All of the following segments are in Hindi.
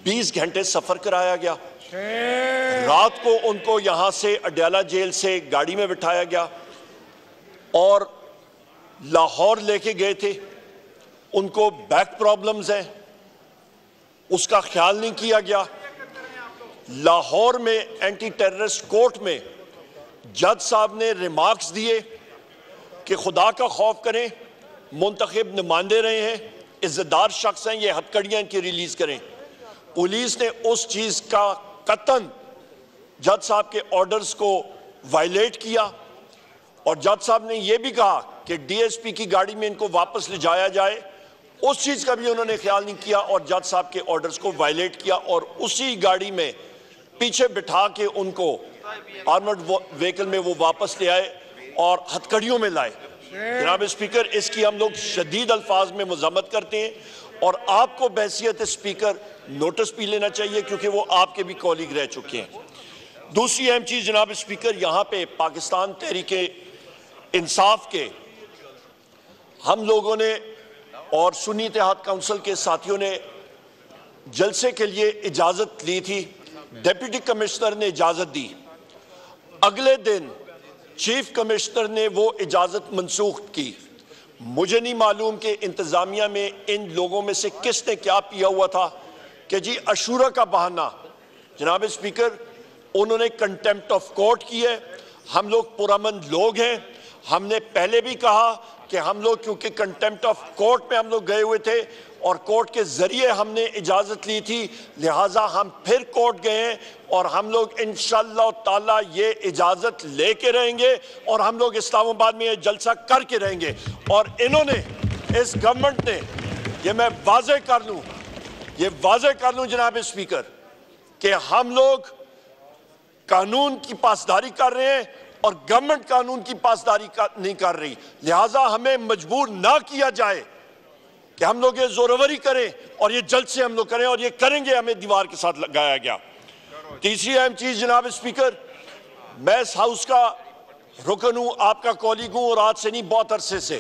20 घंटे सफर कराया गया। रात को उनको यहां से अडयाला जेल से गाड़ी में बिठाया गया और लाहौर लेके गए थे। उनको बैक प्रॉब्लम्स हैं, उसका ख्याल नहीं किया गया। लाहौर में एंटी टेररिस्ट कोर्ट में जज साहब ने रिमार्क्स दिए कि खुदा का खौफ करें, मुंतखब नुमाइंदे रहे हैं, इज्जतदार शख्स हैं, ये हथकड़ियां इनकी रिलीज करें। पुलिस ने उस चीज का कतन जज साहब के ऑर्डर्स को वायलेट किया और जज साहब ने यह भी कहा कि डीएसपी की गाड़ी में इनको वापस ले जाया जाए। उस चीज का भी उन्होंने ख्याल नहीं किया और जज साहब के ऑर्डर्स को वायलेट किया और उसी गाड़ी में पीछे बिठा के उनको आर्मर्ड व्हीकल में वो वापस ले आए और हथकड़ियों में लाए। जनाब स्पीकर, इसकी हम लोग शदीद अल्फाज में मजम्मत करते हैं और आपको बहसियत स्पीकर नोटिस भी लेना चाहिए क्योंकि वो आपके भी कॉलीग रह चुके हैं। दूसरी अहम चीज जनाब स्पीकर, यहाँ पे पाकिस्तान तहरीके इंसाफ के हम लोगों ने और सुन्नी इत्तेहाद काउंसिल के साथियों ने जलसे के लिए इजाजत ली थी। डिप्टी कमिश्नर ने इजाजत दी, अगले दिन चीफ कमिश्नर ने वो इजाजत मनसूख की। मुझे नहीं मालूम कि इंतजामिया में इन लोगों में से किसने क्या पिया हुआ था कि जी अशूरा का बहाना। जनाब स्पीकर, उन्होंने कंटेम्प्ट ऑफ कोर्ट की है। हम लोग पुरअमन लोग हैं। हमने पहले भी कहा कि हम लोग क्योंकि कंटेम्प्ट ऑफ कोर्ट में हम लोग गए हुए थे और कोर्ट के जरिए हमने इजाजत ली थी, लिहाजा हम फिर कोर्ट गए हैं और हम लोग इंशाअल्लाह ताला ये इजाजत लेके रहेंगे और हम लोग इस्लामाबाद में ये जलसा करके रहेंगे। और इन्होंने, इस गवर्नमेंट ने, ये मैं वाज़े कर लूं जनाब स्पीकर कि हम लोग कानून की पासदारी कर रहे हैं और गवर्नमेंट कानून की पासदारी नहीं कर रही। लिहाजा हमें मजबूर ना किया जाए कि हम लोग ये जोरवरी करें और ये जल्द से हम लोग करें और ये करेंगे, हमें दीवार के साथ लगाया गया। तीसरी अहम चीज जनाब स्पीकर, मैं इस हाउस का रुकन हूं, आपका कॉलीग हूं और आज से नहीं बहुत अरसे से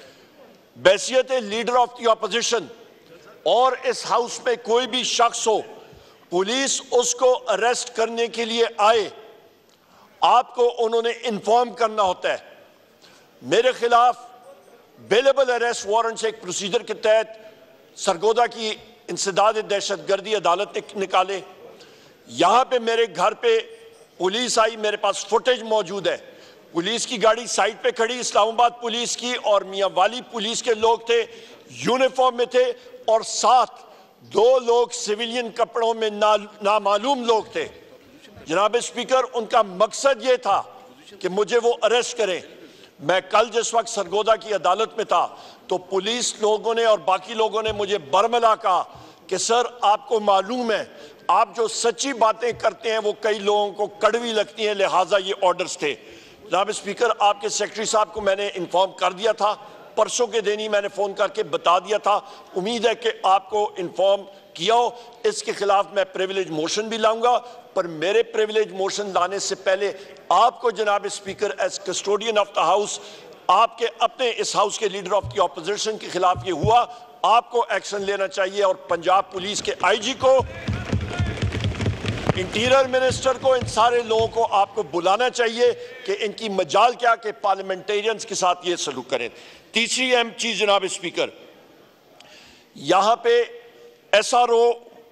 बैसियत लीडर ऑफ द ऑपोजिशन और इस हाउस में कोई भी शख्स हो, पुलिस उसको अरेस्ट करने के लिए आए, आपको उन्होंने इन्फॉर्म करना होता है। मेरे खिलाफ बेलेबल अरेस्ट वारंट से एक प्रोसीजर के तहत सरगोदा की इंसदाद दहशतगर्दी अदालत ने निकाले। यहां पे मेरे घर पे पुलिस आई, मेरे पास फुटेज मौजूद है। पुलिस की गाड़ी साइड पे खड़ी, इस्लामाबाद पुलिस की और मियां वाली पुलिस के लोग थे, यूनिफॉर्म में थे और साथ 2 लोग सिविलियन कपड़ों में नामालूम लोग थे। जनाब स्पीकर, उनका मकसद ये था कि मुझे वो अरेस्ट करें। मैं कल जिस वक्त सरगोदा की अदालत में था तो पुलिस लोगों ने और बाकी लोगों ने मुझे बरमला कहा कि सर आपको मालूम है आप जो सच्ची बातें करते हैं वो कई लोगों को कड़वी लगती हैं, लिहाजा ये ऑर्डर्स थे। जनाब स्पीकर, आपके सेक्रेटरी साहब को मैंने इन्फॉर्म कर दिया था, परसों के दिन ही मैंने फोन करके बता दिया था। उम्मीद है कि आपको इन्फॉर्म किया हो। इसके खिलाफ मैं प्रिविलेज मोशन भी लाऊंगा, पर मेरे प्रिविलेज मोशन लाने से पहले आपको जनाब speaker as custodian of the house, आपके अपने इस हाउस के लीडर ऑफ द ऑपोजिशन के खिलाफ ये हुआ, आपको एक्शन लेना चाहिए और पंजाब पुलिस के आईजी को, इंटीरियर मिनिस्टर को, इन सारे लोगों को आपको बुलाना चाहिए कि इनकी मजाल क्या कि पार्लियामेंटेरियंस के साथ ये सलूक करें। तीसरी अहम चीज जनाब स्पीकर, यहां पे SRO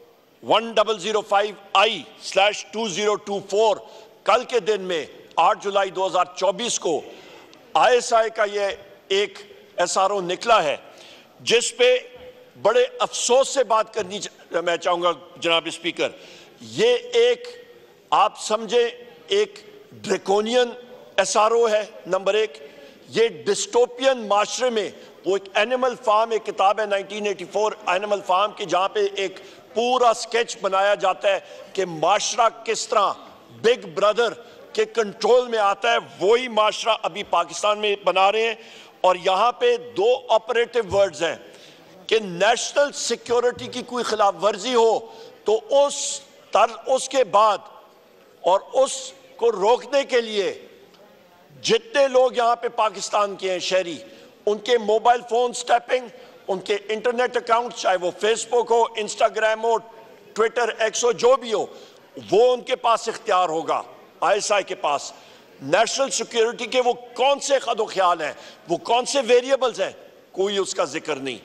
1005I/2024 कल के दिन में 8 जुलाई 2024 को ISI का ये एक SRO निकला है जिस पे बड़े अफसोस से बात करनी मैं चाहूंगा जनाब स्पीकर। ये एक, आप समझे, एक ड्रैकोनियन SRO है। नंबर 1, ये डिस्टोपियन माशरे में, वो एक एनिमल फार्म, एक किताब है 1984 एनिमल फार्म की, जहां पे एक पूरा स्केच बनाया जाता है कि माशरा किस तरह बिग ब्रदर के कंट्रोल में आता है। वही माशरा अभी पाकिस्तान में बना रहे हैं और यहां पे 2 ऑपरेटिव वर्ड्स हैं कि नेशनल सिक्योरिटी की कोई खिलाफ वर्जी हो तो उसके बाद और उसको रोकने के लिए जितने लोग यहां पे पाकिस्तान के हैं शहरी, उनके मोबाइल फोन टैपिंग, उनके इंटरनेट अकाउंट, चाहे वो फेसबुक हो, इंस्टाग्राम हो, ट्विटर, एक्सो, जो भी हो, वो उनके पास इख्तियार होगा, ISI के पास। नेशनल सिक्योरिटी के वो कौन से खदो ख्याल हैं, वो कौन से वेरिएबल्स हैं, कोई उसका जिक्र नहीं।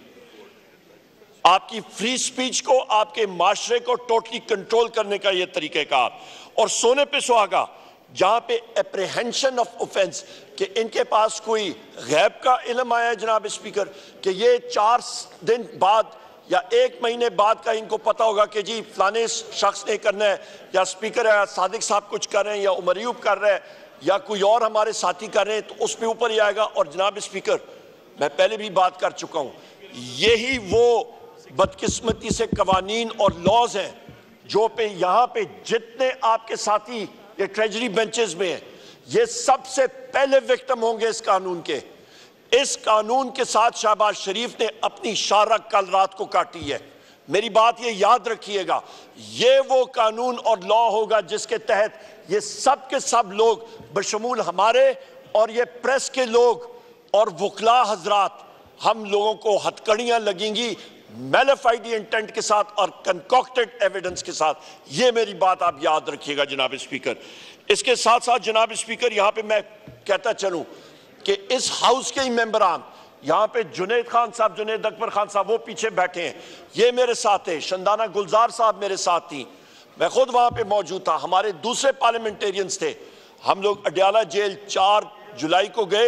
आपकी फ्री स्पीच को, आपके माशरे को टोटली कंट्रोल करने का ये तरीक़ेकार। और सोने पे सुहागा, जहां पे एप्रीहेंशन ऑफ ऑफेंस, कि इनके पास कोई गैब का इल्म आया है जनाब स्पीकर, कि ये 4 दिन बाद या 1 महीने बाद का इनको पता होगा कि जी फलाने शख्स ने करना है, या स्पीकर है सादिक साहब कुछ कर रहे हैं, या उमर अयूब कर रहे हैं, या कोई और हमारे साथी कर रहे हैं, तो उस पर ऊपर ही आएगा। और जनाब स्पीकर, मैं पहले भी बात कर चुका हूं, यही वो बदकिस्मती से कवानीन और लॉज हैं जो पे यहाँ पे जितने आपके साथी ये ट्रेजरी बेंचेस में हैं, ये सबसे पहले विक्टिम होंगे इस कानून के। इस कानून के साथ शहबाज शरीफ ने अपनी शारक कल रात को काटी है। मेरी बात ये याद रखिएगा, ये वो कानून और लॉ होगा जिसके तहत ये सब के सब लोग बशमूल हमारे और ये प्रेस के लोग और वकला हजरात, हम लोगों को हथकड़ियां लगेंगी मैलिफाइड इंटेंट के साथ और कंकॉक्टेड एविडेंस के साथ। ये मेरी बात आप याद रखिएगा जनाब स्पीकर। इसके साथ साथ जनाब स्पीकर, यहां पे मैं कहता चलूं कि इस हाउस के ही मेंबरान, यहां पे जुनैद खान साहब, जुनैद अकबर खान साहब, वो पीछे बैठे हैं, ये मेरे साथ है, शंदाना गुलजार साहब मेरे साथ थी, मैं खुद वहां पे मौजूद था, हमारे दूसरे पार्लियामेंटेरियंस थे। हम लोग अडयाला जेल 4 जुलाई को गए,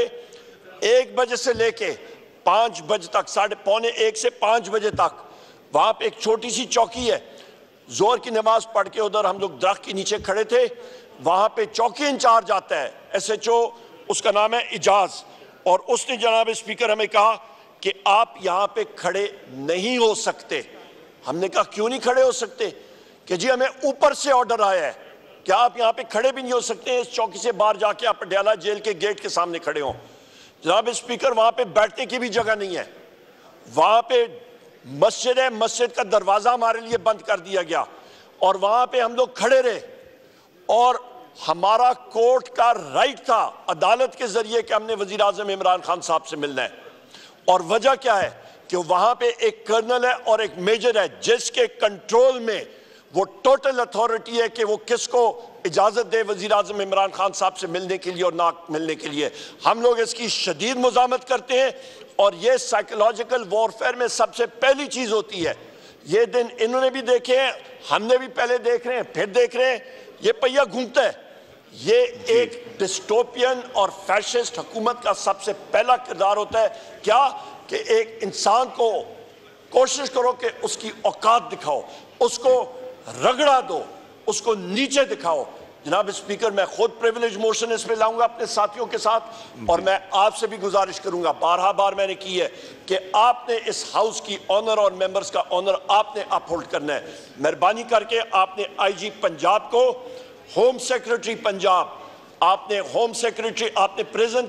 1 बजे से लेके 5 बजे तक, 1:45 से 5 बजे तक वहां पे एक छोटी सी चौकी है, जोर की नमाज पढ़ के उधर हम लोग दरख्त के नीचे खड़े थे। वहां पे चौकी इंचार्ज आता है, SHO, उसका नाम है इजाज, और उसने जनाब स्पीकर हमें कहा कि आप यहां पे खड़े नहीं हो सकते। हमने कहा क्यों नहीं खड़े हो सकते? कि जी हमें ऊपर से ऑर्डर आया है कि आप यहां पे खड़े भी नहीं हो सकते, इस चौकी से बाहर जाके आप अडयाला जेल के गेट के सामने खड़े हो। जनाब स्पीकर, वहां पे बैठने की भी जगह नहीं है, वहां पे मस्जिद है, मस्जिद का दरवाजा हमारे लिए बंद कर दिया गया और वहां पे हम लोग खड़े रहे। और हमारा कोर्ट का राइट था अदालत के जरिए कि हमने वजीर आजम इमरान खान साहब से मिलना है। और वजह क्या है कि वहां पे एक कर्नल है और एक मेजर है जिसके कंट्रोल में वो टोटल अथॉरिटी है कि वो किसको इजाजत दे वजीर आजम इमरान खान साहब से मिलने के लिए और ना मिलने के लिए। हम लोग इसकी शदीद मुज़ामत करते हैं और ये साइकोलॉजिकल वॉरफेयर में सबसे पहली चीज होती है। ये दिन इन्होंने भी देखे हैं, हमने भी पहले देख रहे हैं, फिर देख रहे हैं, ये पहिया घूमता है। ये एक डिस्टोपियन और फैशिस्ट हुकूमत का सबसे पहला किरदार होता है क्या कि एक इंसान को कोशिश करो कि उसकी औकात दिखाओ, उसको रगड़ा दो, उसको नीचे दिखाओ। जनाब स्पीकर, मैं खुद प्रिविलेज मोशन इस पे लाऊंगा अपने साथियों के साथ और मैं आपसे भी गुजारिश करूंगा, बार मैंने की है कि आपने इस हाउस की ऑनर और मेंबर्स का ऑनर आपने अपहोल्ड करना है। मेहरबानी करके आपने IG पंजाब को, होम सेक्रेटरी पंजाब, आपने होम सेक्रेटरी, आपने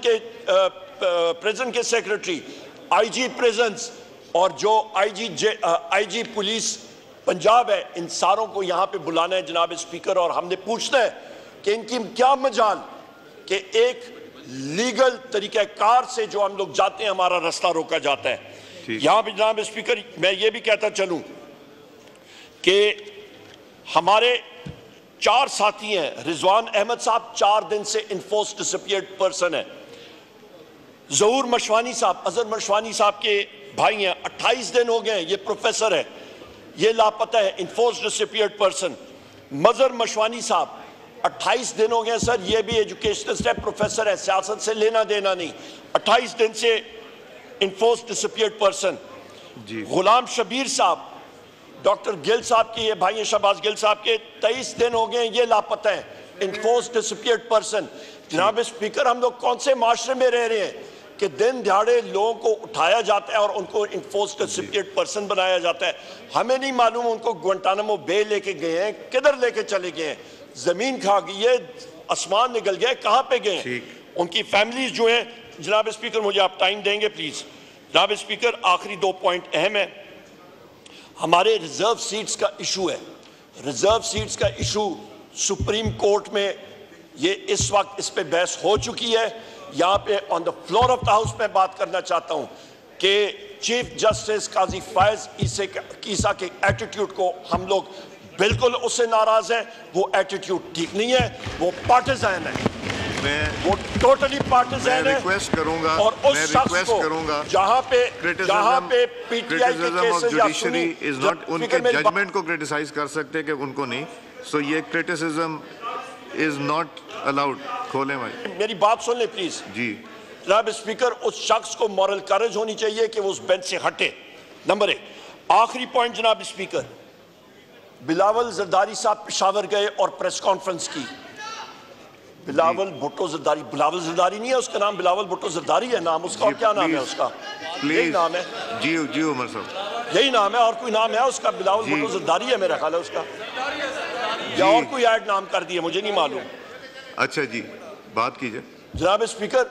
प्रिजन के सेक्रेटरी, IG प्रिजन्स और जो IG पुलिस पंजाब है, इन सारों को यहां पे बुलाना है जनाब स्पीकर। और हमने पूछना है कि इनकी क्या मजाल कि एक लीगल तरीक़ाकार से जो हम लोग जाते हैं हमारा रास्ता रोका जाता है। यहां पे जनाब स्पीकर, मैं ये भी कहता चलूं कि हमारे 4 साथी हैं। रिजवान अहमद साहब 4 दिन से इन्फोर्स डिसअपीयर्ड पर्सन है। जहूर मशवानी साहब, अजहर मशवानी साहब के भाई हैं, 28 दिन हो गए, ये प्रोफेसर है, ये लापता है, enforce disappeared person. Mazhar Mashwani साहब 28 दिन हो गए सर, ये भी एजुकेशनिस्ट है, प्रोफेसर है, सियासत से लेना देना नहीं, 28 दिन से enforce disappeared person. Ghulam Shabir साहब, डॉक्टर गिल साहब के ये भाई शहबाज गिल साहब के 23 दिन हो गए, ये लापता है, इन्फोर्स डिसअपीयर्ड पर्सन। जनाब स्पीकर, हम लोग कौन से माशरे में रह रहे हैं कि दिन दिहाड़े लोगों को उठाया जाता है और उनको इन्फोर्स डिसअपीयर्ड पर्सन बनाया जाता है। हमें नहीं मालूम उनको गुआंटानामो बे लेके गए हैं, किधर लेके चले गए हैं, जमीन खा गई है, आसमान निकल गया है, कहां पे गए, उनकी फैमिलीज जो है। जनाब स्पीकर, मुझे आप टाइम देंगे प्लीज। जनाब स्पीकर, आखिरी 2 पॉइंट अहम है। हमारे रिजर्व सीट्स का इशू है, रिजर्व सीट्स का इशू सुप्रीम कोर्ट में ये इस वक्त इस पे बहस हो चुकी है। यहाँ पे on the floor of the house में बात करना चाहता हूँ कि चीफ जस्टिस काजी फायज ईसा के एटीट्यूड को हम लोग बिल्कुल उससे नाराज है। वो एटीट्यूड ठीक नहीं है, वो पार्टिजान है, वो टोटली पार्टिजान है। रिक्वेस्ट करूंगा और उस शख्स को जहां पे पीटीआई के केसेस या जुडिशरी इज नॉट उनके जजमेंट को क्रिटिसाइज कर सकते कि उनको नहीं, सो ये क्रिटिसिज्म इज नॉट अलाउड। खोलें भाई, मेरी बात सुन ले प्लीज जी। जनाब स्पीकर, उस शख्स को मॉरल करेज होनी चाहिए कि वो उस बेंच से हटे। नंबर 1। आखिरी पॉइंट जनाब स्पीकर, बिलावल जरदारी साहब पेशावर गए और प्रेस कॉन्फ्रेंस की। बिलावल भुट्टो जरदारी, बिलावल जरदारी नहीं है उसका नाम, बिलावल भुट्टो जरदारी है नाम उसका। और क्या नाम है उसका? यही नाम है जी जी उमर साहब, यही नाम है, और कोई नाम है उसका? बिलावल भुट्टो जरदारी है मेरा ख्याल है उसका, या और कोई ऐड नाम कर दिया मुझे नहीं मालूम। अच्छा जी, बात कीजिए। जनाब स्पीकर,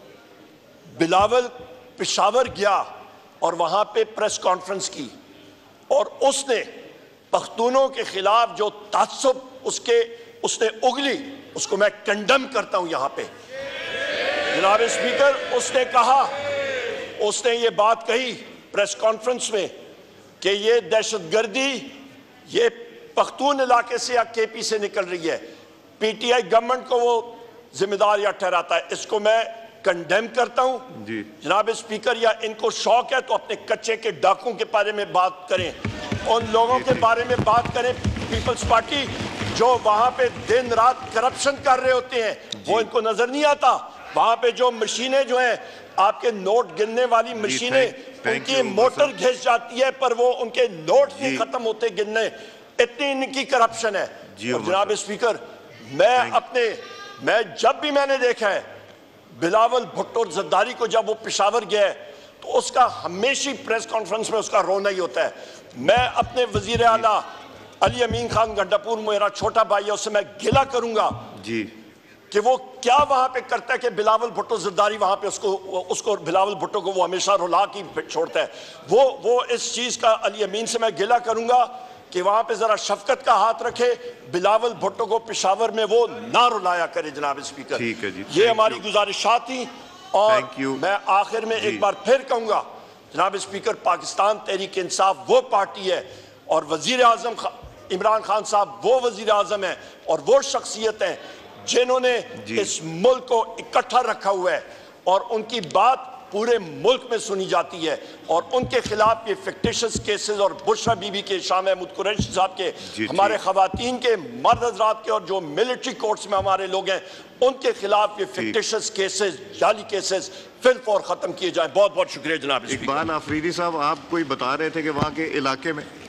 बिलावल पेशावर गया और वहां पे प्रेस कॉन्फ्रेंस की और उसने पख्तूनों के खिलाफ जो ताज्जुब उसने उगली, उसको मैं कंडेम करता हूं यहां पे। जनाब स्पीकर, उसने कहा, उसने ये बात कही प्रेस कॉन्फ्रेंस में कि ये दहशतगर्दी ये पख्तून इलाके से या केपी से निकल रही है, पीटीआई गवर्नमेंट को वो जिम्मेदार या ठहराता है। इसको मैं कंडेम करता हूं जी। जनाब स्पीकर, या इनको शौक है तो अपने कच्चे के डाकुओं के बारे में बात करें, उन लोगों के बारे में बात करें, पीपल्स पार्टी जो वहां पे दिन रात करप्शन कर रहे होते हैं, वो इनको नजर नहीं आता। वहां पे जो मशीनें जो हैं, आपके नोट गिनने वाली मशीनें, उनकी मोटर घिस जाती है पर वो उनके नोट नहीं खत्म होते गिनने, इतनी इनकी करप्शन है। और जनाब स्पीकर, मैं जब भी मैंने देखा है बिलावल भुट्टो जरदारी को, जब वो पेशावर गया है तो उसका हमेशा प्रेस कॉन्फ्रेंस में उसका रोना ही होता है। मैं अपने वजीर आला अली अमीन खान गंडापुर, मेरा छोटा भाई है, उससे मैं गिला करूंगा जी कि वो क्या वहां पे करता है कि बिलावल भुट्टो जरदारी वहां पे उसको बिलावल भुट्टो को वो हमेशा रुला की छोड़ता है। वो इस चीज का अली अमीन से मैं गिला करूंगा कि वहां पे जरा शफकत का हाथ रखे, बिलावल भुट्टो को पेशावर में वो ना रुलाया करे। जनाब स्पीकर, ठीक है जी, ये हमारी गुजारिशात थी। और मैं आखिर में एक बार फिर कहूंगा जनाब स्पीकर, पाकिस्तान तहरीक इंसाफ वो पार्टी है और वजीर आजम इमरान खान साहब वो वजीर आजम है और वो शख्सियत है जिन्होंने इस मुल्क को इकट्ठा रखा हुआ है और उनकी बात पूरे मुल्क में सुनी जाती है। और उनके खिलाफ ये फिक्टिशियस केसेस और बुशरा बीबी के, शाह महमूद कुरैशी साहब के, हमारे खवातीन के, मर्द हजरात के, और जो मिलिट्री कोर्ट्स में हमारे लोग हैं, उनके खिलाफ ये फिक्टिशियस केसेस, जाली केसेस फिर खत्म किए जाए। बहुत बहुत शुक्रिया जनाब। इकबाल आफरीदी साहब, आप कोई बता रहे थे कि वहाँ के इलाके में